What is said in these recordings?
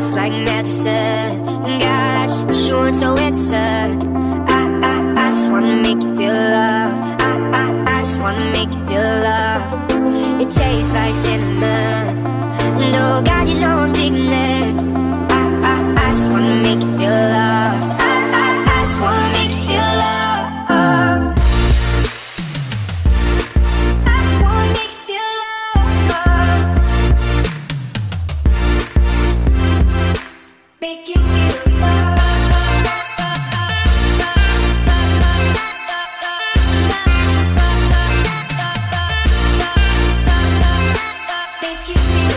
mouth is like medicine. God, I just wish you weren't so innocent. I just wanna make you feel loved. I just wanna make you feel loved. It tastes like cinnamon. No, God, you know I'm digging it. I just wanna make you feel loved. I just wanna make you feel loved. I just wanna make you feel loved. Make you feel loved. Make you feel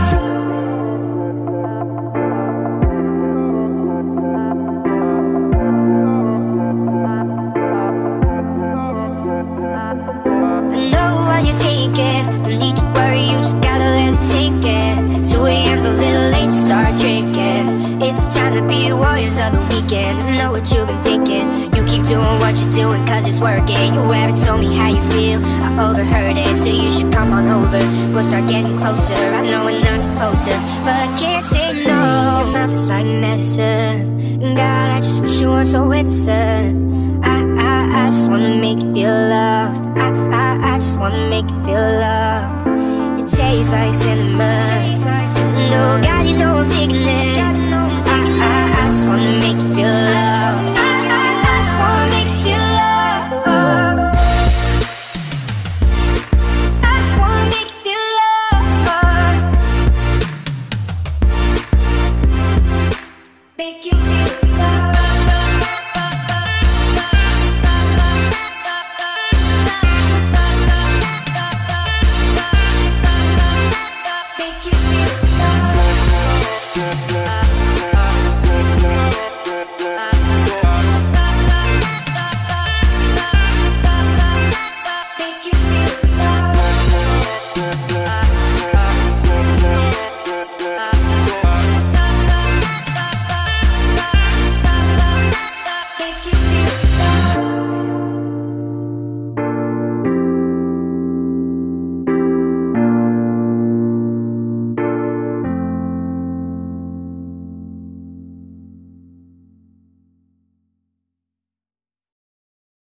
I know what you're thinking. No need to worry, you just gotta let it take it. 2 a.m.'s a little late to start drinking. It's time to be warriors of the weekend. I know what you've been thinking. You keep doing what you're doing cause it's working. You haven't told me how you feel, I overheard it. So you should come on over, we'll start getting closer. I know we're not supposed to, but I can't say no. Your mouth is like medicine. God, I just wish you weren't so innocent. I just wanna make you feel loved. I just wanna make you feel loved. It tastes like cinnamon. No, God, you know I'm digging it. I just wanna make you feel loved.